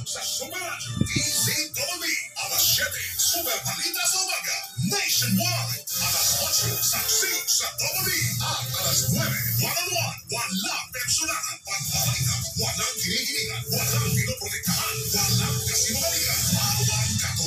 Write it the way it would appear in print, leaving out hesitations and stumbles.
sa Super Radyo, DZBB, alas 7, Super Balita sa Umaga, Nationwide, alas 8, Saksi sa Double B, at alas 9, one-on-one, walang personalan, pagpapalitan, walang kinikilingan, walang pinoprotektahan, walang kasinungalingan, bawang